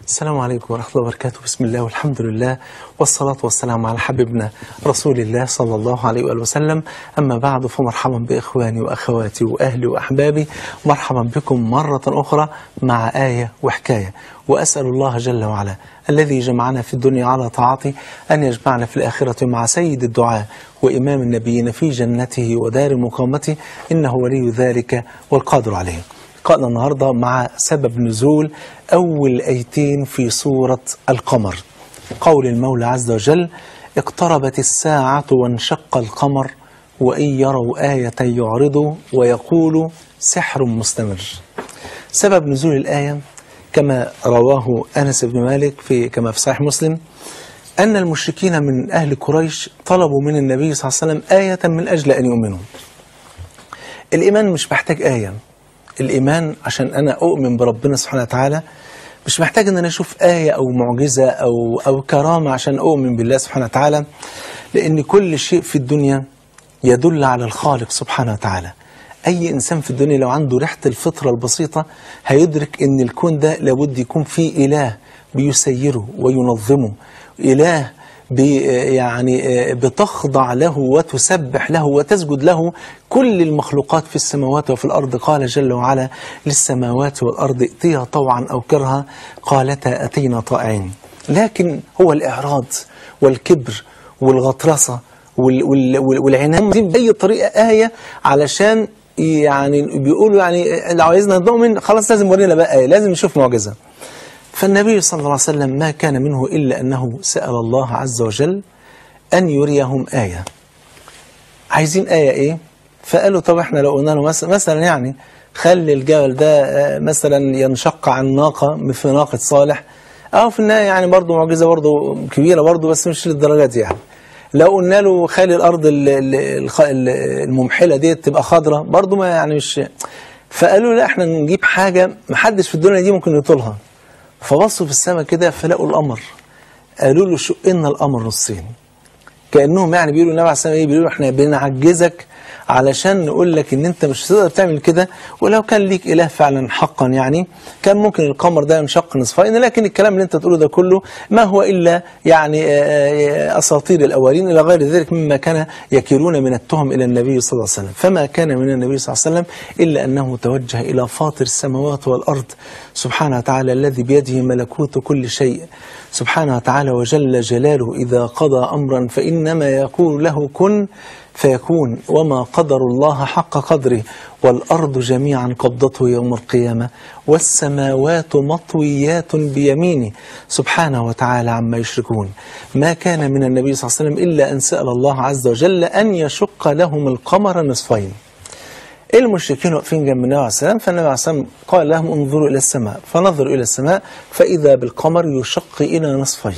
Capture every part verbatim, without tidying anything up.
السلام عليكم ورحمة الله وبركاته. بسم الله والحمد لله والصلاة والسلام على حبيبنا رسول الله صلى الله عليه وآله وسلم. أما بعد، فمرحبا بإخواني وأخواتي وأهلي وأحبابي، مرحبا بكم مرة أخرى مع آية وحكاية. وأسأل الله جل وعلا الذي جمعنا في الدنيا على طاعته أن يجمعنا في الآخرة مع سيد الدعاء وإمام النبيين في جنته ودار مقامته، إنه ولي ذلك والقادر عليه. لقاءنا النهاردة مع سبب نزول أول آيتين في سورة القمر، قول المولى عز وجل: اقتربت الساعة وانشق القمر وإن يروا آية يعرضوا ويقولوا سحر مستمر. سبب نزول الآية كما رواه أنس بن مالك في كما في صحيح مسلم أن المشركين من أهل قريش طلبوا من النبي صلى الله عليه وسلم آية من أجل أن يؤمنوا. الإيمان مش محتاج آية، الإيمان عشان أنا أؤمن بربنا سبحانه وتعالى مش محتاج أن أنا أشوف آية أو معجزة أو, أو كرامة عشان أؤمن بالله سبحانه وتعالى، لأن كل شيء في الدنيا يدل على الخالق سبحانه وتعالى. أي إنسان في الدنيا لو عنده ريحة الفطرة البسيطة هيدرك أن الكون ده لابد يكون فيه إله بيسيره وينظمه، إله بي يعني بتخضع له وتسبح له وتسجد له كل المخلوقات في السماوات وفي الأرض. قال جل وعلا: للسماوات والأرض ائتيا طوعا أو كرها قالتا أتينا طائعين. لكن هو الإعراض والكبر والغطرسة والعناد بأي طريقة آية علشان يعني بيقولوا يعني لو عايزنا نؤمن خلاص لازم ورينا بقى آية، لازم نشوف معجزة. فالنبي صلى الله عليه وسلم ما كان منه إلا أنه سأل الله عز وجل أن يريهم آية. عايزين آية إيه؟ فقالوا طب إحنا لو قلنا له مثلا, مثلا يعني خلي الجبل ده مثلا ينشق عن ناقة في ناقة صالح، أو في النهاية يعني برضه معجزة برضه كبيرة برضه بس مش للدرجات دي يعني. لو قلنا له خلي الأرض الممحلة دي تبقى خضرة برضه ما يعني مش. فقالوا لا إحنا نجيب حاجة محدش في الدنيا دي ممكن يطولها. فبصوا في السماء كده فلقوا القمر، قالوا له شقنا القمر نصين، كأنهم يعني بيقولوا النبي عليه الصلاة والسلام بيقولوا احنا بنعجزك علشان نقول لك ان انت مش هتقدر تعمل كده، ولو كان ليك اله فعلا حقا يعني كان ممكن القمر ده ينشق نصفين، لكن الكلام اللي انت تقوله ده كله ما هو الا يعني اساطير الاولين الى غير ذلك مما كان يكيرون من التهم الى النبي صلى الله عليه وسلم. فما كان من النبي صلى الله عليه وسلم الا انه توجه الى فاطر السماوات والارض سبحانه وتعالى الذي بيده ملكوت كل شيء سبحانه وتعالى وجل جلاله. اذا قضى امرا فانما يقول له كن فيكون، وما قدر الله حق قدره، والأرض جميعا قبضته يوم القيامة والسماوات مطويات بيمينه سبحانه وتعالى عما يشركون. ما كان من النبي صلى الله عليه وسلم إلا أن سأل الله عز وجل أن يشق لهم القمر نصفين. المشركين واقفين جنب النبي عليه السلام، فالنبي عليه السلام قال لهم انظروا إلى السماء، فنظروا إلى السماء فإذا بالقمر يشق إلى نصفين،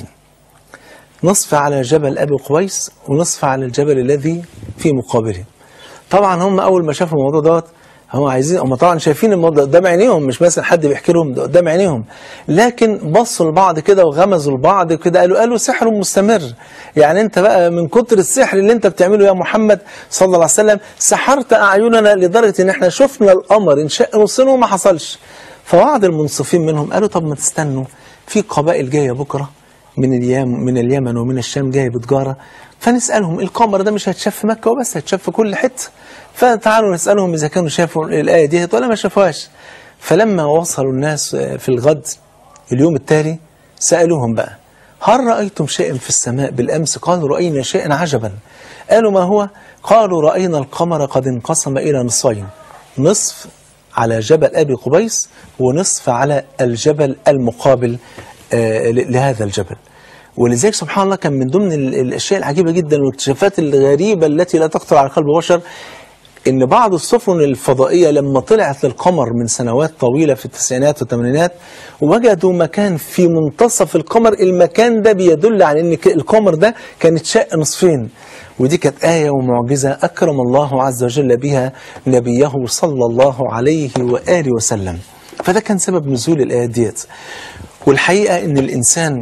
نصف على جبل أبي قبيس ونصف على الجبل الذي في مقابله. طبعا هم أول ما شافوا الموضوع دوت هم عايزين، هم طبعا شايفين الموضوع قدام عينيهم، مش مثلا حد بيحكي لهم ده قدام عينيهم، لكن بصوا لبعض كده وغمزوا لبعض كده قالوا قالوا سحر مستمر. يعني انت بقى من كتر السحر اللي انت بتعمله يا محمد صلى الله عليه وسلم سحرت أعيننا لدرجة ان احنا شفنا القمر انشق نصين وما حصلش. فبعض المنصفين منهم قالوا طب ما تستنوا، في قبائل جايه بكره من اليمن من اليمن ومن الشام جايه بتجاره، فنسالهم القمر ده مش هيتشاف في مكه وبس، هيتشاف في كل حته، فتعالوا نسالهم اذا كانوا شافوا الايه دي ولا ما شافوهاش. فلما وصلوا الناس في الغد اليوم التالي سالوهم بقى هل رايتم شيئا في السماء بالامس؟ قالوا راينا شيئا عجبا. قالوا ما هو؟ قالوا راينا القمر قد انقسم الى نصفين، نصف على جبل ابي قبيس ونصف على الجبل المقابل آه لهذا الجبل. ولذلك سبحان الله كان من ضمن الاشياء العجيبه جدا والاكتشافات الغريبه التي لا تخطر على قلب بشر ان بعض السفن الفضائيه لما طلعت للقمر من سنوات طويله في التسعينات والثمانينات وجدوا مكان في منتصف القمر، المكان ده بيدل على ان القمر ده كان اتشق نصفين. ودي كانت آية ومعجزة أكرم الله عز وجل بها نبيه صلى الله عليه وآله وسلم. فده كان سبب نزول الآيات ديت. والحقيقة ان الانسان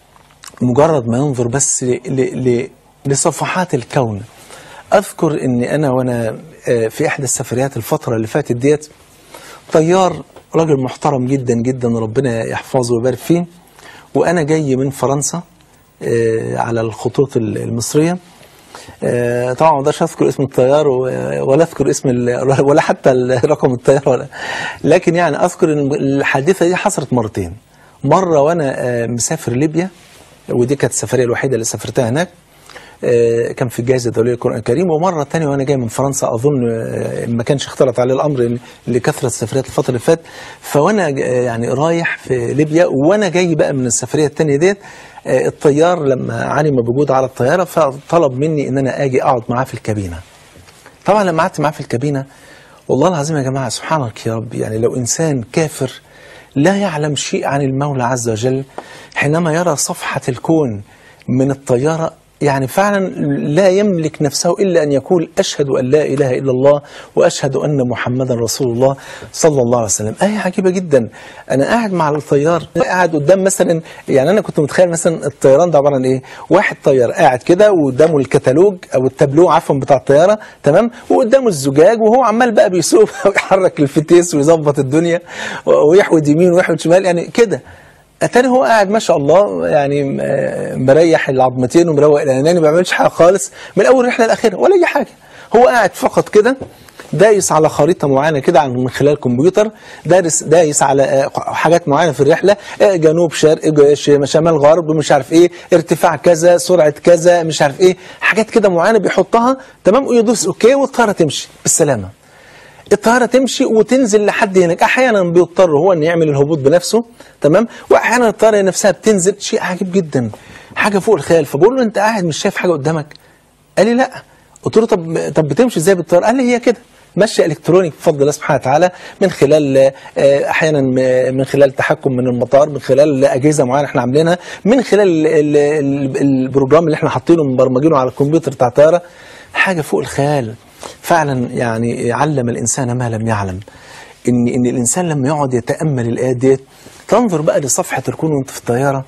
مجرد ما ينظر بس ل ل لصفحات الكون. اذكر ان انا وانا في احدى السفريات الفترة اللي فاتت ديت طيار راجل محترم جدا جدا ربنا يحفظه ويبارك فيه وأنا جاي من فرنسا على الخطوط المصرية. طبعا ما اقدرش اذكر اسم الطيار ولا اذكر اسم ولا حتى رقم الطيار ولا، لكن يعني اذكر ان الحادثه دي حصلت مرتين. مره وانا مسافر ليبيا، ودي كانت السفريه الوحيده اللي سافرتها هناك، كان في الجائزه الدوليه للقران الكريم. ومره ثانيه وانا جاي من فرنسا، اظن ما كانش اختلط عليه الامر لكثره السفريات الفتره اللي فاتت. فوانا يعني رايح في ليبيا وانا جاي بقى من السفريه الثانيه ديت، الطيار لما علم بوجود على الطياره فطلب مني ان انا اجي اقعد معاه في الكابينه. طبعا لما قعدت معاه في الكابينه، والله العظيم يا جماعه سبحانك يا رب، يعني لو انسان كافر لا يعلم شيء عن المولى عز وجل حينما يرى صفحه الكون من الطياره، يعني فعلا لا يملك نفسه إلا أن يقول أشهد أن لا إله إلا الله وأشهد أن محمدا رسول الله صلى الله عليه وسلم. آية عجيبة جدا. أنا قاعد مع الطيار، قاعد قدام مثلا، يعني أنا كنت متخيل مثلا الطيران ده عبارة عن إيه؟ واحد طيار قاعد كده وقدامه الكتالوج أو التابلو عفوا بتاع الطيارة، تمام، وقدامه الزجاج وهو عمال بقى بيسوق ويحرك الفتيس ويظبط الدنيا ويحود يمين ويحود شمال، يعني كده. اتاري هو قاعد ما شاء الله يعني مريح العظمتين ومروق الاناني، ما بيعملش حاجه خالص من اول رحله لاخرها ولا اي حاجه. هو قاعد فقط كده دايس على خريطه معينه كده من خلال الكمبيوتر، دارس دايس على حاجات معينه في الرحله، جنوب شرق شمال غرب مش عارف ايه، ارتفاع كذا، سرعه كذا، مش عارف ايه، حاجات كده معينه بيحطها، تمام، ويدوس اوكي والطياره تمشي بالسلامه. الطياره تمشي وتنزل لحد هناك. احيانا بيضطر هو ان يعمل الهبوط بنفسه، تمام، واحيانا الطياره نفسها بتنزل. شيء عجيب جدا، حاجه فوق الخيال. فبقول له انت قاعد مش شايف حاجه قدامك؟ قال لي لا. قلت له طب طب بتمشي ازاي بالطياره؟ قال لي هي كده مشي الكتروني بفضل الله سبحانه وتعالى، من خلال احيانا من خلال تحكم من المطار، من خلال اجهزه معينه احنا عاملينها، من خلال البروجرام اللي احنا حاطينه مبرمجينه على الكمبيوتر بتاع الطياره. حاجه فوق الخيال فعلا. يعني علم الانسان ما لم يعلم. ان ان الانسان لما يقعد يتامل الايات ديت، تنظر بقى لصفحه الكون وانت في الطياره،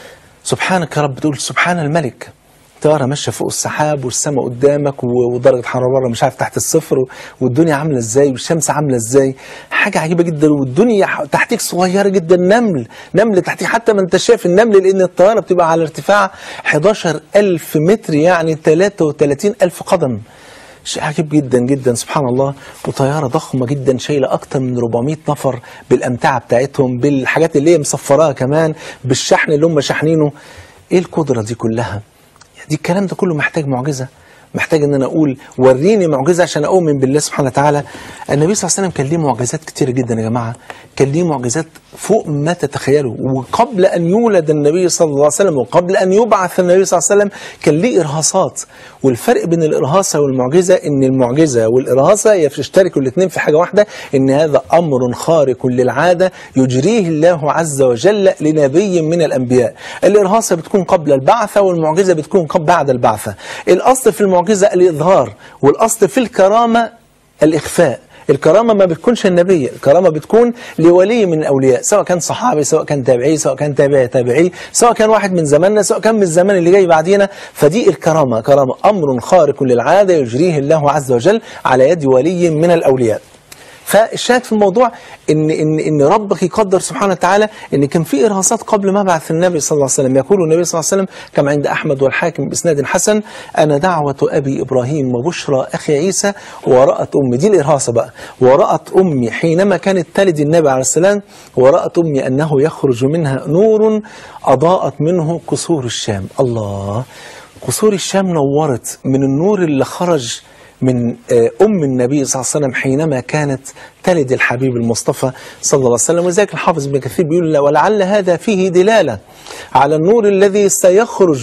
سبحانك يا رب، تقول سبحان الملك. طياره ماشيه فوق السحاب والسماء قدامك ودرجه حراره بره مش عارف تحت الصفر، والدنيا عامله ازاي والشمس عامله ازاي، حاجه عجيبه جدا. والدنيا تحتيك صغيره جدا، نمل نمل تحتيك، حتى ما انت شايف النمل لان الطياره بتبقى على ارتفاع حداشر ألف متر، يعني ثلاثة وثلاثين ألف قدم. شيء عجيب جدا جدا سبحان الله. وطياره ضخمه جدا شايله اكتر من أربعمائة نفر بالامتعه بتاعتهم، بالحاجات اللي هي مصفراها كمان، بالشحن اللي هم شاحنينه. ايه القدره دي كلها؟ دي الكلام ده كله محتاج معجزه، محتاج ان انا اقول وريني معجزه عشان اؤمن بالله سبحانه وتعالى. النبي صلى الله عليه وسلم كان ليه معجزات كتيره جدا يا جماعه، كان ليه معجزات فوق ما تتخيلوا. وقبل ان يولد النبي صلى الله عليه وسلم وقبل ان يبعث النبي صلى الله عليه وسلم كان ليه ارهاصات. والفرق بين الارهاصه والمعجزه ان المعجزه والارهاصه يشتركوا الاثنين في حاجه واحده، ان هذا امر خارق للعاده يجريه الله عز وجل لنبي من الانبياء. الارهاصه بتكون قبل البعثه والمعجزه بتكون قبل بعد البعثه. الاصل في المعجزه الاظهار، والاصل في الكرامه الاخفاء. الكرامه ما بتكونش النبي، الكرامه بتكون لولي من الاولياء، سواء كان صحابي، سواء كان تابعي، سواء كان تابعي تابعي، سواء كان واحد من زماننا، سواء كان من الزمان اللي جاي بعدينا. فدي الكرامه، كرامه امر خارق للعاده يجريه الله عز وجل على يد ولي من الاولياء. فالشاهد في الموضوع ان ان ان ربك يقدر سبحانه وتعالى ان كان في ارهاصات قبل ما بعث النبي صلى الله عليه وسلم. يقول النبي صلى الله عليه وسلم كما عند احمد والحاكم باسناد حسن: انا دعوه ابي ابراهيم وبشرى اخي عيسى ورأت امي. دي الارهاصه بقى. ورأت امي حينما كانت تلد النبي عليه السلام، ورأت امي انه يخرج منها نور اضاءت منه قصور الشام. الله، قصور الشام نورت من النور اللي خرج من أم النبي صلى الله عليه وسلم حينما كانت تلد الحبيب المصطفى صلى الله عليه وسلم. وذلك الحافظ ابن كثير بيقول: ولعل هذا فيه دلالة على النور الذي سيخرج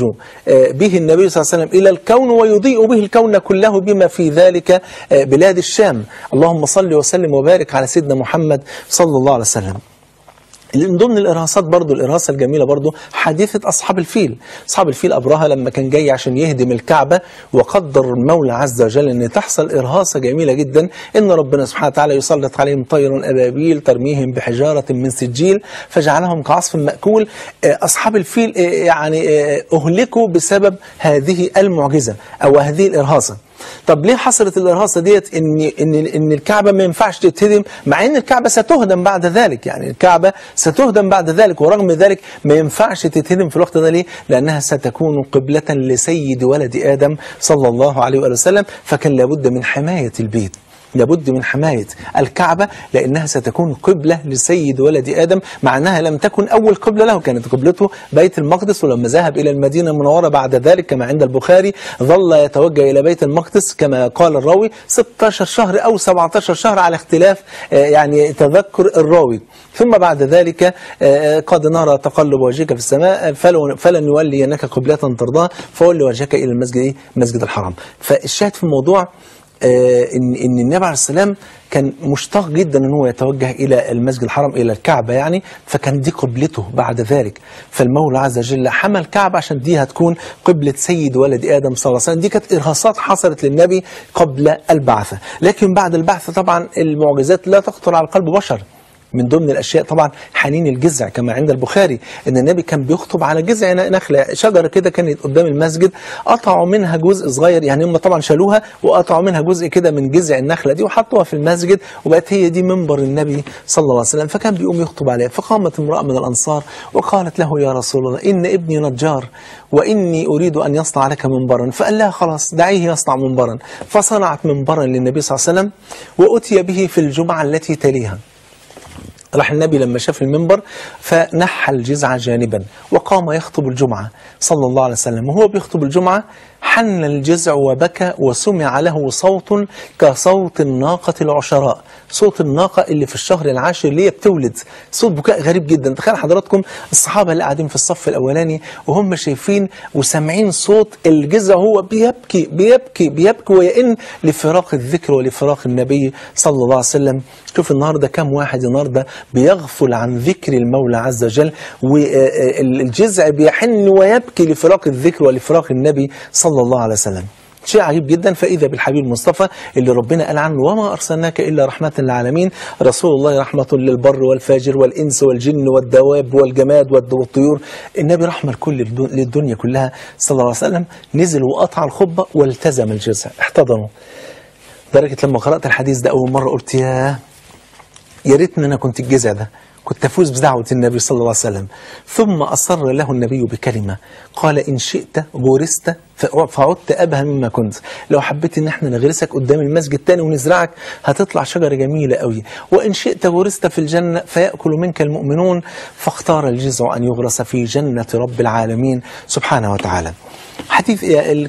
به النبي صلى الله عليه وسلم إلى الكون ويضيء به الكون كله بما في ذلك بلاد الشام. اللهم صل وسلم وبارك على سيدنا محمد صلى الله عليه وسلم. من ضمن الإرهاصات برضو، الإرهاصة الجميلة برضو، حادثة أصحاب الفيل. أصحاب الفيل أبرهة لما كان جاي عشان يهدم الكعبة، وقدر المولى عز وجل أن تحصل إرهاصة جميلة جدا، أن ربنا سبحانه وتعالى يسلط عليهم طير أبابيل ترميهم بحجارة من سجيل فجعلهم كعصف مأكول. أصحاب الفيل يعني أهلكوا بسبب هذه المعجزة أو هذه الإرهاصة. طب ليه حصلت الإرهاصة ديت إن إن إن الكعبة ما ينفعش تتهدم، مع إن الكعبة ستهدم بعد ذلك، يعني الكعبة ستهدم بعد ذلك، ورغم ذلك ما ينفعش تتهدم في الوقت ده. ليه؟ لأنها ستكون قبلة لسيد ولد آدم صلى الله عليه وآله وسلم، فكان لابد من حماية البيت، لابد من حماية الكعبة، لأنها ستكون قبلة لسيد ولد آدم، مع أنها لم تكن أول قبلة له، كانت قبلته بيت المقدس، ولما ذهب إلى المدينة المنورة بعد ذلك كما عند البخاري ظل يتوجه إلى بيت المقدس كما قال الراوي ستة عشر شهر أو سبعة عشر شهر على اختلاف يعني تذكر الراوي. ثم بعد ذلك قد نرى تقلب وجهك في السماء فلن يولينك قبلة ترضاها فولي وجهك إلى المسجد المسجد الحرام. فالشاهد في الموضوع آه إن, إن النبي عليه السلام كان مشتاق جدا ان هو يتوجه الى المسجد الحرام، الى الكعبه يعني، فكان دي قبلته بعد ذلك. فالمولى عز وجل حمى الكعبه عشان دي هتكون قبله سيد ولد ادم صلى الله عليه وسلم. دي كانت ارهاصات حصلت للنبي قبل البعثه، لكن بعد البعثه طبعا المعجزات لا تخطر على قلب بشر. من ضمن الأشياء طبعا حنين الجذع كما عند البخاري، إن النبي كان بيخطب على جذع نخلة، شجرة كده كانت قدام المسجد، قطعوا منها جزء صغير، يعني هم طبعا شالوها وقطعوا منها جزء كده من جذع النخلة دي وحطوها في المسجد، وبقت هي دي منبر النبي صلى الله عليه وسلم، فكان بيقوم يخطب عليها. فقامت امرأة من الأنصار وقالت له يا رسول الله إن ابني نجار وإني أريد أن يصنع لك منبرا، فقال لها خلاص دعيه يصنع منبرا. فصنعت منبرا للنبي صلى الله عليه وسلم وأتي به في الجمعة التي تليها. راح النبي لما شاف المنبر فنحى الجذع جانبا وقام يخطب الجمعة صلى الله عليه وسلم. وهو بيخطب الجمعة حن الجذع وبكى وسمع له صوت كصوت الناقة العشراء، صوت الناقة اللي في الشهر العاشر اللي هي بتولد، صوت بكاء غريب جدا. تخيل حضراتكم الصحابة اللي قاعدين في الصف الأولاني وهم شايفين وسامعين صوت الجذع هو بيبكي بيبكي بيبكي ويئن لفراق الذكر ولفراق النبي صلى الله عليه وسلم. شوف النهاردة كم واحد النهاردة بيغفل عن ذكر المولى عز وجل، والجذع بيحن ويبكي لفراق الذكر ولفراق النبي صلى الله عليه وسلم. شيء عجيب جدا. فإذا بالحبيب المصطفى اللي ربنا قال عنه وما أرسلناك إلا رحمة للعالمين، رسول الله رحمة للبر والفاجر والإنس والجن والدواب والجماد والطيور، النبي رحمة لكل للدنيا كلها صلى الله عليه وسلم. نزل وقطع الخطبة والتزم الجذع احتضنه. درجة لما قرأت الحديث ده أول مرة قلت يا يا ريتني أنا كنت الجذع ده، كنت أفوز بدعوة النبي صلى الله عليه وسلم. ثم أصر له النبي بكلمة قال إن شئت غرست فعدت أبهى مما كنت، لو حبيت إن احنا نغرسك قدام المسجد تاني ونزرعك هتطلع شجرة جميلة قوي، وإن شئت غرست في الجنة فيأكل منك المؤمنون. فاختار الجذع أن يغرس في جنة رب العالمين سبحانه وتعالى. حديث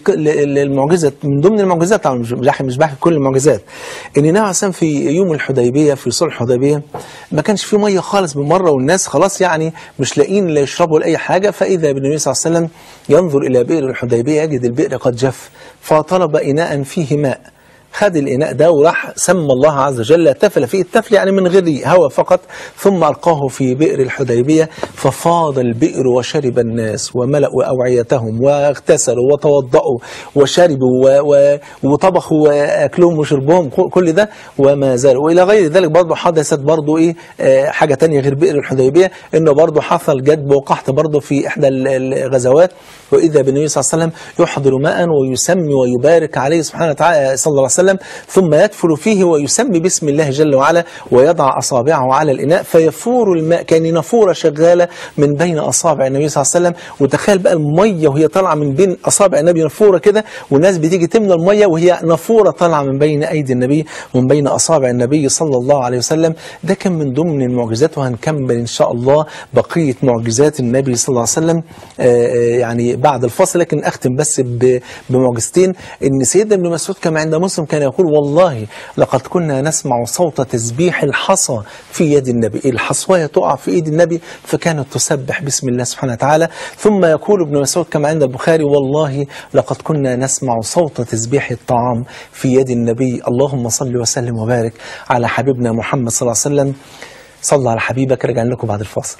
المعجزة من ضمن المعجزات، طبعا مش بحكي كل المعجزات، ان النبي عليه الصلاه والسلام في يوم الحديبيه في صلح الحديبيه ما كانش في ميه خالص بالمره، والناس خلاص يعني مش لاقيين لا يشربوا ولا اي حاجه. فاذا بالنبي صلى الله عليه وسلم ينظر الى بئر الحديبيه يجد البئر قد جف، فطلب اناء فيه ماء، خد الإناء ده وراح سمى الله عز وجل تفل فيه، التفل يعني من غير هواء فقط، ثم ألقاه في بئر الحديبية ففاض البئر وشرب الناس وملأوا أوعيتهم واغتسلوا وتوضأوا وشربوا وطبخوا أكلهم وشربهم كل ده وما زالوا. وإلى غير ذلك برضه حدثت برضه إيه آه حاجة تانية غير بئر الحديبية، إنه برضه حصل جدب وقحط برضه في إحدى الغزوات، وإذا بالنبي صلى الله عليه وسلم يحضر ماء ويسمي ويبارك عليه سبحانه وتعالى صلى الله عليه وسلم، ثم يدفل فيه ويسمي باسم الله جل وعلا ويضع أصابعه على الإناء فيفور الماء، كان نافورة شغالة من بين أصابع النبي صلى الله عليه وسلم. وتخيل بقى المية وهي طالعة من بين أصابع النبي نافورة كده، والناس بتيجي تملى المية وهي نافورة طالعة من بين أيدي النبي ومن بين أصابع النبي صلى الله عليه وسلم. ده كان من ضمن المعجزات، وهنكمل إن شاء الله بقية معجزات النبي صلى الله عليه وسلم يعني بعد الفصل. لكن أختم بس بمعجزتين. إن سيدنا ابن مسعود كما عند مسلم كان يقول والله لقد كنا نسمع صوت تسبيح الحصى في يد النبي، الحصواية تقع في ايد النبي فكانت تسبح باسم الله سبحانه وتعالى. ثم يقول ابن مسعود كما عند البخاري والله لقد كنا نسمع صوت تسبيح الطعام في يد النبي. اللهم صل وسلم وبارك على حبيبنا محمد صلى الله عليه وسلم. صلى على حبيبك. رجع لكم بعد الفاصل.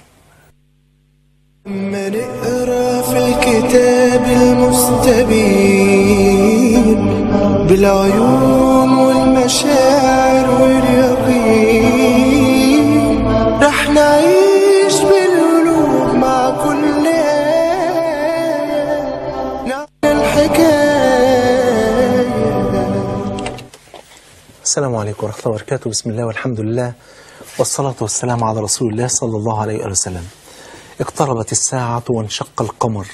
من اقرأ في الكتاب المستبين بالعيون والمشاعر واليقين، رح نعيش بالقلوب مع كل آية، نعمل الحكاية السلام عليكم ورحمة الله وبركاته. بسم الله والحمد لله والصلاة والسلام على رسول الله صلى الله عليه وآله وسلم. اقتربت الساعة وانشق القمر.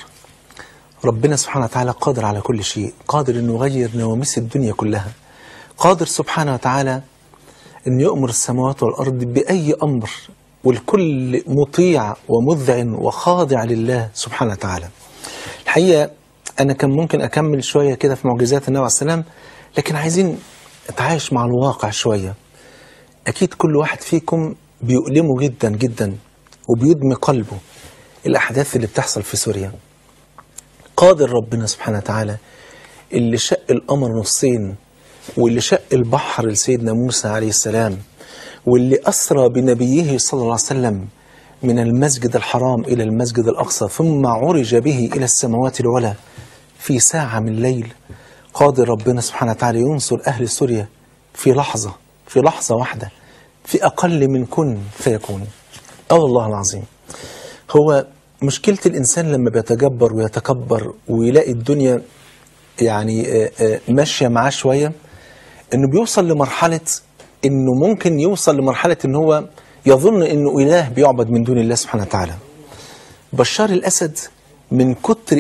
ربنا سبحانه وتعالى قادر على كل شيء، قادر أن يغير نواميس الدنيا كلها، قادر سبحانه وتعالى أن يؤمر السماوات والأرض بأي أمر، والكل مطيع ومذعن وخاضع لله سبحانه وتعالى. الحقيقة أنا كان ممكن أكمل شوية كده في معجزات النبي عليه السلام، لكن عايزين نتعايش مع الواقع شوية. أكيد كل واحد فيكم بيؤلمه جدا جدا وبيدمي قلبه الأحداث اللي بتحصل في سوريا. قادر ربنا سبحانه وتعالى اللي شق القمر نصين، واللي شق البحر لسيدنا موسى عليه السلام، واللي أسرى بنبيه صلى الله عليه وسلم من المسجد الحرام إلى المسجد الأقصى ثم عرج به إلى السماوات العلى في ساعة من الليل. قادر ربنا سبحانه وتعالى ينصر أهل سوريا في لحظة، في لحظة واحدة، في أقل من كن فيكون. أه والله العظيم. هو مشكلة الإنسان لما بيتجبر ويتكبر ويلاقي الدنيا يعني ماشية معاه شوية، إنه بيوصل لمرحلة إنه ممكن يوصل لمرحلة إنه هو يظن إنه إله بيعبد من دون الله سبحانه وتعالى. بشار الأسد من كتر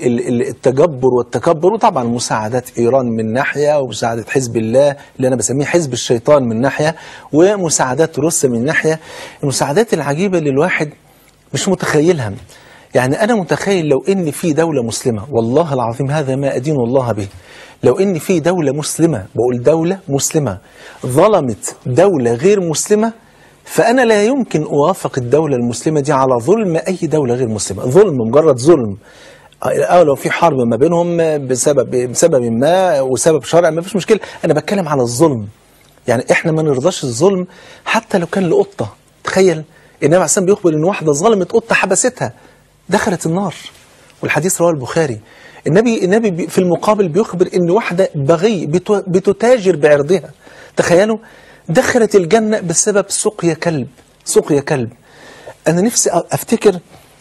التجبر والتكبر، وطبعا مساعدات إيران من ناحية، ومساعدة حزب الله اللي أنا بسميه حزب الشيطان من ناحية، ومساعدات روسيا من ناحية، المساعدات العجيبة اللي الواحد مش متخيلها. يعني أنا متخيل لو إن في دولة مسلمة، والله العظيم هذا ما أدين الله به، لو إن في دولة مسلمة، بقول دولة مسلمة، ظلمت دولة غير مسلمة، فأنا لا يمكن أوافق الدولة المسلمة دي على ظلم أي دولة غير مسلمة. ظلم مجرد ظلم، أو لو في حرب ما بينهم بسبب بسبب ما وسبب شرع ما فيش مشكلة، أنا بتكلم على الظلم. يعني إحنا ما نرضاش الظلم حتى لو كان لقطة. تخيل النبي عليه السلام بيخبر إن واحدة ظلمت قطة حبستها دخلت النار، والحديث رواه البخاري. النبي النبي في المقابل بيخبر إن واحدة بغي بتتاجر بعرضها، تخيلوا، دخلت الجنة بسبب سقيا كلب. سقيا كلب. أنا نفسي أفتكر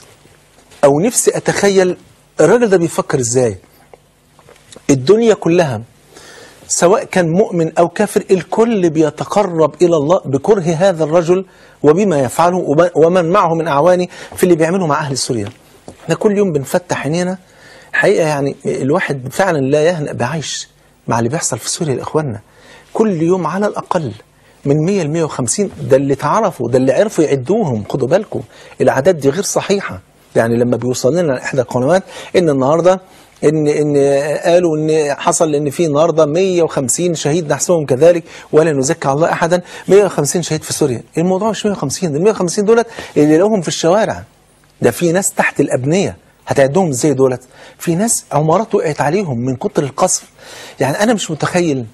أو نفسي أتخيل الراجل ده بيفكر إزاي. الدنيا كلها سواء كان مؤمن أو كافر، الكل بيتقرب إلى الله بكره هذا الرجل وبما يفعله ومن معه من أعوانه في اللي بيعمله مع أهل سوريا. احنا كل يوم بنفتح عينينا الحقيقة، يعني الواحد فعلا لا يهنأ بعيش مع اللي بيحصل في سوريا لإخواننا. كل يوم على الأقل من مية ل مية وخمسين، ده اللي تعرفوا، ده اللي عرفوا يعدوهم. خدوا بالكم الأعداد دي غير صحيحة. يعني لما بيوصل لنا إحدى القنوات إن النهاردة إن إن قالوا إن حصل إن في النهاردة مية وخمسين شهيد، نحسبهم كذلك ولا نزكي على الله أحدا، مية وخمسين شهيد في سوريا. الموضوع مش مية وخمسين، ال مية وخمسين دولت اللي لهم في الشوارع، ده في ناس تحت الأبنية، هتعدهم إزاي دولت؟ في ناس عمارات وقعت عليهم من كتر القصف. يعني أنا مش متخيل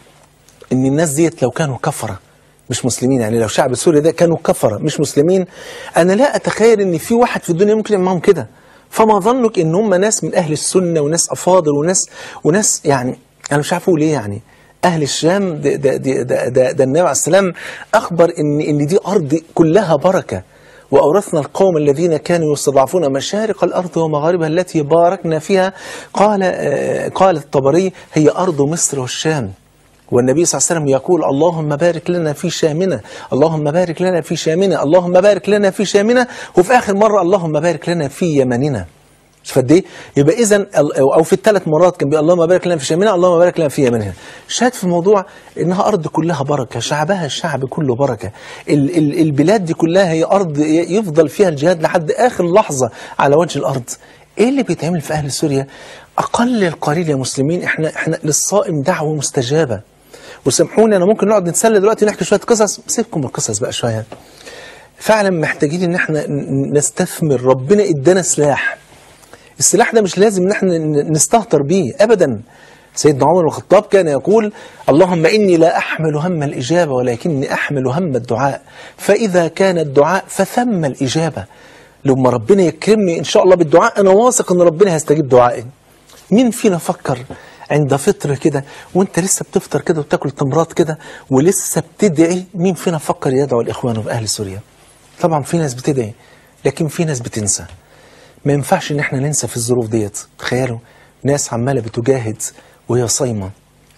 إن الناس ديت لو كانوا كفرة مش مسلمين، يعني لو شعب سوريا ده كانوا كفرة مش مسلمين، أنا لا أتخيل إن في واحد في الدنيا ممكن يعمل معهم كده. فما ظنك إن هم ناس من أهل السنة وناس أفاضل وناس وناس يعني أنا مش عارف أقول إيه. يعني أهل الشام ده, ده, ده, ده, ده, ده النبي عليه السلام أخبر إن إن دي أرض كلها بركة، وأورثنا القوم الذين كانوا يستضعفون مشارق الأرض ومغاربها التي باركنا فيها. قال قال الطبري هي أرض مصر والشام. والنبي صلى الله عليه وسلم يقول اللهم بارك لنا في شامنا، اللهم بارك لنا في شامنا، اللهم بارك لنا في شامنا، وفي آخر مرة اللهم بارك لنا في يمننا. مش فد ايه؟ يبقى إذن أو في الثلاث مرات كان بيقول اللهم بارك لنا في شامنا، اللهم بارك لنا في يمننا. شاهد في الموضوع إنها أرض كلها بركة، شعبها الشعب كله بركة. ال ال البلاد دي كلها هي أرض يفضل فيها الجهاد لحد آخر لحظة على وجه الأرض. إيه اللي بيتعمل في أهل سوريا؟ أقل القليل يا مسلمين، إحنا إحنا للصائم دعوة مستجابة. وسامحوني أنا ممكن نقعد نتسلى دلوقتي نحكي شوية قصص، سيبكم القصص بقى شوية. فعلا محتاجين إن احنا نستثمر. ربنا إدانا سلاح، السلاح ده مش لازم إن احنا نستهتر بيه أبدا. سيدنا عمر بن الخطاب كان يقول اللهم إني لا أحمل هم الإجابة ولكني أحمل هم الدعاء، فإذا كان الدعاء فثم الإجابة. لما ربنا يكرمني إن شاء الله بالدعاء أنا واثق إن ربنا هيستجيب دعائي. مين فينا فكر عند فطر كده وانت لسه بتفطر كده وتاكل تمرات كده ولسه بتدعي، مين فينا فكر يدعو الإخوان في أهل سوريا؟ طبعا في ناس بتدعي، لكن في ناس بتنسى. ما ينفعش ان احنا ننسى في الظروف ديت. تخيلوا ناس عمالة بتجاهد وهي صايمة،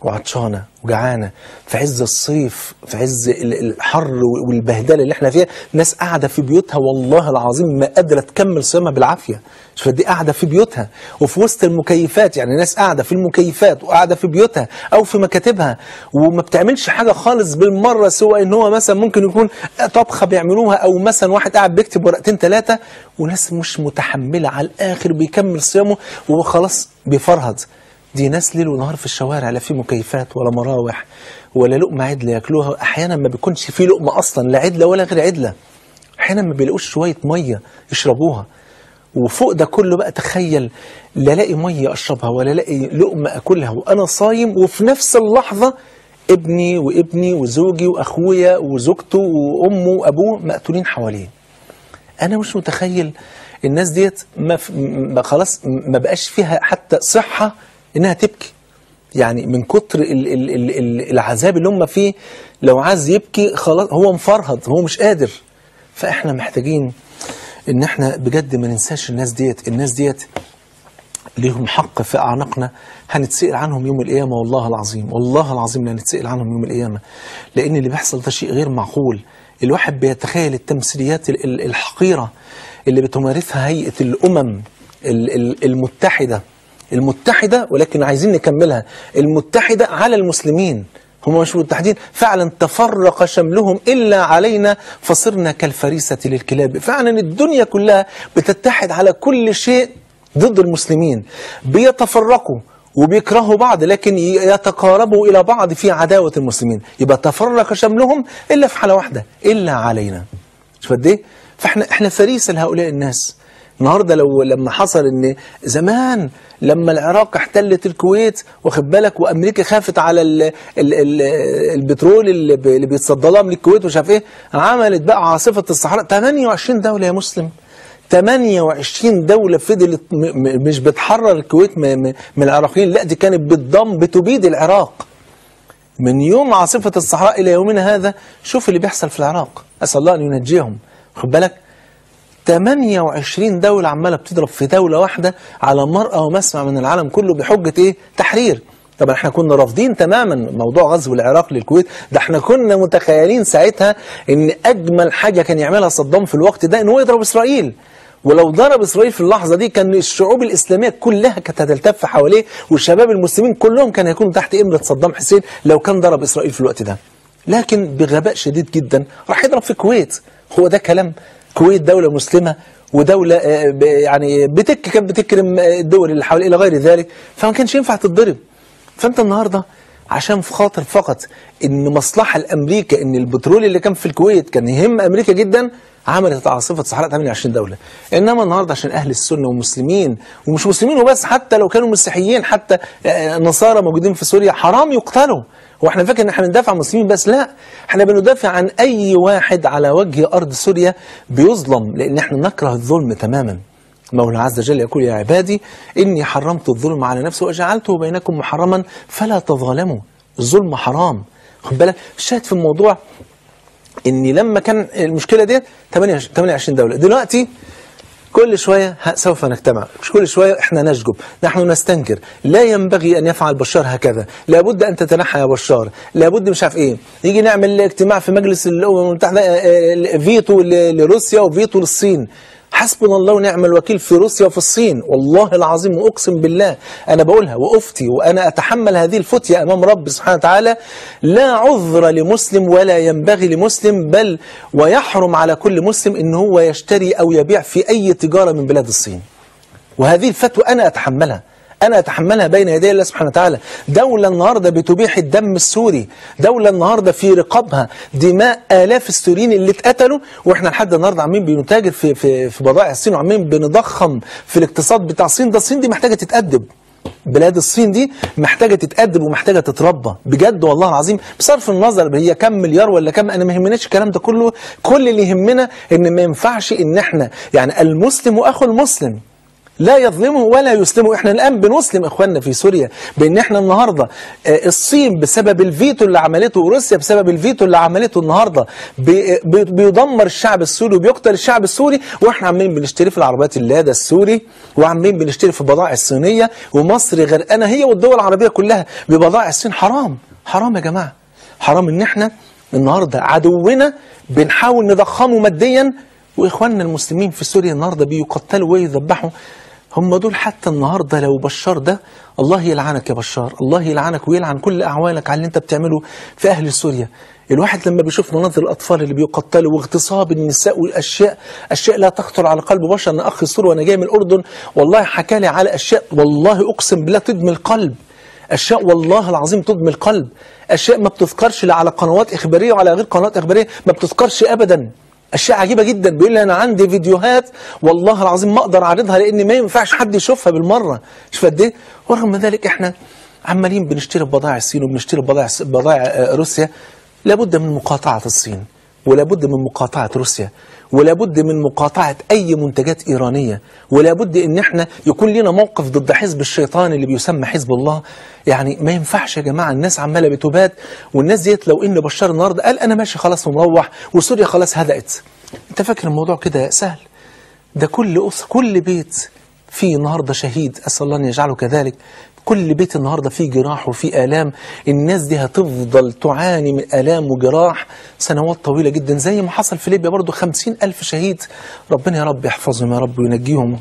وعطشانة وجعانة في عز الصيف، في عز الحر والبهدلة اللي احنا فيها، ناس قاعدة في بيوتها والله العظيم ما قادرة تكمل صيامها بالعافية. شوف دي قاعدة في بيوتها وفي وسط المكيفات، يعني ناس قاعدة في المكيفات وقاعدة في بيوتها أو في مكاتبها وما بتعملش حاجة خالص بالمرة، سواء إن هو مثلا ممكن يكون طبخة بيعملوها أو مثلا واحد قاعد بيكتب ورقتين ثلاثة، وناس مش متحملة على الآخر بيكمل صيامه وخلاص بيفرهد. دي ناس ليل ونهار في الشوارع، لا في مكيفات ولا مراوح ولا لقمة عدلة ياكلوها، أحيانا ما بيكونش في لقمة أصلا، لا عدلة ولا غير عدلة، أحيانا ما بيلاقوش شوية مية يشربوها. وفوق ده كله بقى تخيل، لا لاقي مية أشربها ولا لاقي لقمة أكلها وأنا صايم، وفي نفس اللحظة ابني وابني وزوجي وأخويا وزوجته وأمه وأبوه مقتولين حواليه. أنا مش متخيل الناس ديت ما, ما خلاص ما بقاش فيها حتى صحة إنها تبكي، يعني من كتر ال ال ال ال العذاب اللي هم فيه، لو عايز يبكي خلاص هو مفرهد، هو مش قادر. فإحنا محتاجين إن إحنا بجد ما ننساش الناس ديت. الناس ديت ليهم حق في أعناقنا، هنتسأل عنهم يوم القيامة والله العظيم، والله العظيم لا نتسأل عنهم يوم القيامة، لأن اللي بيحصل ده شيء غير معقول. الواحد بيتخيل التمثيليات الحقيرة اللي بتمارسها هيئة الأمم المتحدة المتحدة ولكن عايزين نكملها، المتحدة على المسلمين، هم مش متحدين فعلا، تفرق شملهم إلا علينا فصرنا كالفريسة للكلاب. فعلا الدنيا كلها بتتحد على كل شيء ضد المسلمين، بيتفرقوا وبيكرهوا بعض لكن يتقاربوا إلى بعض في عداوة المسلمين. يبقى تفرق شملهم إلا في حالة واحدة، إلا علينا. شوف قد إيه؟ فإحنا إحنا فريسة لهؤلاء الناس. النهاردة لو لما حصل ان زمان لما العراق احتلت الكويت واخد بالك، وامريكا خافت على ال ال ال البترول اللي بيتصدى لها من الكويت ومش عارف ايه، عملت بقى عاصفة الصحراء. ثمانية وعشرين دولة يا مسلم، ثمانية وعشرين دولة فضلت مش بتحرر الكويت من العراقيين، لا دي كانت بتضم بتبيد العراق. من يوم عاصفة الصحراء الى يومنا هذا شوف اللي بيحصل في العراق، اسال الله ان ينجيهم. واخد بالك، ثمانية وعشرين دولة عمالة بتضرب في دولة واحدة على مرأى ومسمع من العالم كله بحجة ايه؟ تحرير. طبعا احنا كنا رافضين تماما موضوع غزو العراق للكويت، ده احنا كنا متخيلين ساعتها ان اجمل حاجة كان يعملها صدام في الوقت ده ان هو يضرب اسرائيل، ولو ضرب اسرائيل في اللحظة دي كان الشعوب الاسلامية كلها كانت هتلتف حواليه، والشباب المسلمين كلهم كانوا هيكونوا تحت امرة صدام حسين لو كان ضرب اسرائيل في الوقت ده. لكن بغباء شديد جدا راح يضرب في الكويت. هو ده كلام؟ الكويت دولة مسلمة ودولة يعني بتك كانت بتكرم الدول اللي حواليه إلى غير ذلك، فما كانش ينفع تتضرب. فأنت النهاردة عشان في خاطر فقط إن مصلحة الأمريكا إن البترول اللي كان في الكويت كان يهم أمريكا جدا، عملت عاصفة صحراء ثمانية وعشرين دولة. إنما النهاردة عشان أهل السنة ومسلمين، ومش مسلمين وبس، حتى لو كانوا مسيحيين، حتى نصارى موجودين في سوريا حرام يقتلوا. واحنا فاكر ان احنا بندافع عن المسلمين بس، لا، احنا بندافع عن اي واحد على وجه ارض سوريا بيظلم، لان احنا نكره الظلم تماما. المولى عز وجل يقول: يا عبادي اني حرمت الظلم على نفسي وجعلته بينكم محرما فلا تظالموا. الظلم حرام. خد بالك، الشاهد في الموضوع ان لما كان المشكله دي ثمانية وعشرين دوله، دلوقتي كل شوية سوف نجتمع، مش كل شوية احنا نشجب، نحن نستنكر. لا ينبغي ان يفعل بشار هكذا، لابد ان تتنحى يا بشار، لابد مش عارف ايه. يجي نعمل اجتماع في مجلس الامم المتحدة، فيتو لروسيا وفيتو للصين. حسبنا الله ونعم الوكيل في روسيا وفي الصين، والله العظيم واقسم بالله انا بقولها وافتي وانا اتحمل هذه الفتية امام رب سبحانه وتعالى. لا عذر لمسلم ولا ينبغي لمسلم، بل ويحرم على كل مسلم ان هو يشتري او يبيع في اي تجارة من بلاد الصين. وهذه الفتوى انا اتحملها، أنا أتحملها بين يدي الله سبحانه وتعالى. دولة النهاردة بتبيح الدم السوري، دولة النهاردة في رقابها دماء آلاف السوريين اللي اتقتلوا، وإحنا لحد النهاردة عاملين بنتاجر في في في بضائع الصين، وعاملين بنضخم في الاقتصاد بتاع الصين. ده الصين دي محتاجة تتأدب، بلاد الصين دي محتاجة تتأدب ومحتاجة تتربى بجد والله العظيم، بصرف النظر هي كم مليار ولا كم، أنا ما يهمناش الكلام ده كله. كل اللي يهمنا إن ما ينفعش إن إحنا يعني المسلم وأخو المسلم لا يظلمه ولا يسلمه. احنا الآن بنسلم إخواننا في سوريا، بأن احنا النهاردة الصين بسبب الفيتو اللي عملته، روسيا بسبب الفيتو اللي عملته النهاردة بيدمر الشعب السوري وبيقتل الشعب السوري، واحنا عمالين بنشتري في العربيات اللادا السوري، وعمالين بنشتري في البضائع الصينية، ومصر غرقانة هي والدول العربية كلها ببضائع الصين. حرام حرام يا جماعة، حرام ان احنا النهاردة عدونا بنحاول نضخمه ماديا، وإخواننا المسلمين في سوريا النهاردة بيقتلوا ويذبحوا. هم دول حتى النهاردة لو بشار ده، الله يلعنك يا بشار، الله يلعنك ويلعن كل أعوانك على اللي انت بتعمله في أهل سوريا. الواحد لما بيشوف مناظر الأطفال اللي بيقتلوا واغتصاب النساء والأشياء، أشياء لا تخطر على قلب بشر. أنا أخي السوري وأنا جاي من الأردن والله حكى لي على أشياء والله أقسم بالله تدمي القلب، أشياء والله العظيم تدمي القلب، أشياء ما بتذكرش لا على قنوات إخبارية وعلى غير قنوات إخبارية، ما بتذكرش أبدا. أشياء عجيبة جدا. بيقول لي أنا عندي فيديوهات والله العظيم ما أقدر أعرضها لأن ما ينفعش حد يشوفها بالمرة. شوف قد إيه. ورغم ذلك إحنا عمالين بنشتري بضائع الصين وبنشتري بضائع بضائع روسيا. لابد من مقاطعة الصين، ولابد من مقاطعة روسيا، ولابد من مقاطعة أي منتجات إيرانية، ولابد إن إحنا يكون لنا موقف ضد حزب الشيطان اللي بيسمى حزب الله. يعني ما ينفعش يا جماعة، الناس عمالة بتبات، والناس ديت لو إن بشار النهاردة قال أنا ماشي خلاص ومروح وسوريا خلاص هدأت، أنت فاكر الموضوع كده سهل؟ ده كل أسر كل بيت فيه النهاردة شهيد، أسأل الله أن يجعله كذلك. كل بيت النهاردة فيه جراح وفيه آلام. الناس دي هتفضل تعاني من آلام وجراح سنوات طويلة جدا، زي ما حصل في ليبيا برضو خمسين ألف شهيد. ربنا يا رب يحفظهم يا رب وينجيهم.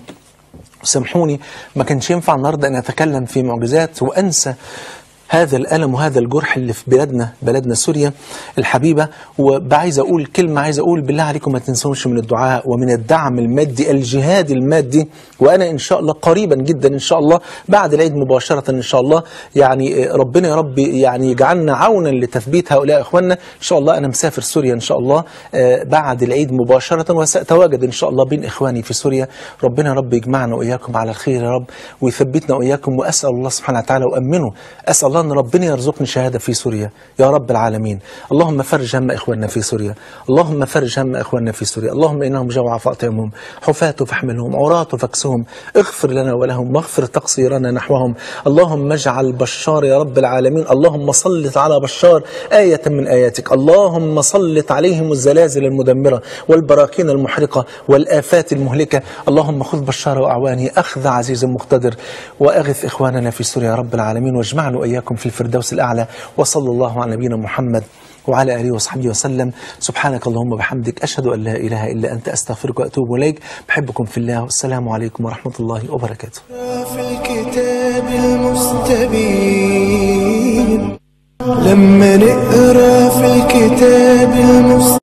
سامحوني ما كانش ينفع النهاردة أن أتكلم في معجزات وأنسى هذا الألم وهذا الجرح اللي في بلادنا بلدنا سوريا الحبيبة. وعايز أقول كلمة، عايز أقول بالله عليكم ما تنسوش من الدعاء ومن الدعم المادي، الجهاد المادي. وأنا إن شاء الله قريبا جدا إن شاء الله بعد العيد مباشرة إن شاء الله، يعني ربنا يا رب يعني يجعلنا عونا لتثبيت هؤلاء إخواننا. إن شاء الله أنا مسافر سوريا إن شاء الله بعد العيد مباشرة، وسأتواجد إن شاء الله بين إخواني في سوريا. ربنا يا رب يجمعنا وإياكم على الخير يا رب، ويثبتنا وإياكم. وأسأل الله سبحانه وتعالى وأمنه، أسأل الله أن ربنا يرزقني شهادة في سوريا يا رب العالمين. اللهم فرج هم إخواننا في سوريا، اللهم فرج هم إخواننا في سوريا. اللهم إنهم جوع فأطعمهم، حفاة فاحملهم، عراة فاكسهم، اغفر لنا ولهم واغفر تقصيرنا نحوهم. اللهم اجعل بشار يا رب العالمين، اللهم سلط على بشار آية من آياتك، اللهم سلط عليهم الزلازل المدمرة والبراكين المحرقة والآفات المهلكة. اللهم خذ بشار وأعوانه أخذ عزيز مقتدر، وأغث إخواننا في سوريا يا رب العالمين، واجمعنا وإياكم في الفردوس الأعلى. وصلى الله على نبينا محمد وعلى آله وصحبه وسلم. سبحانك اللهم وبحمدك، أشهد أن لا إله إلا أنت، أستغفرك وأتوب إليك. بحبكم في الله، والسلام عليكم ورحمة الله وبركاته. في الكتاب المستبين، لما نقرأ في الكتاب المستبين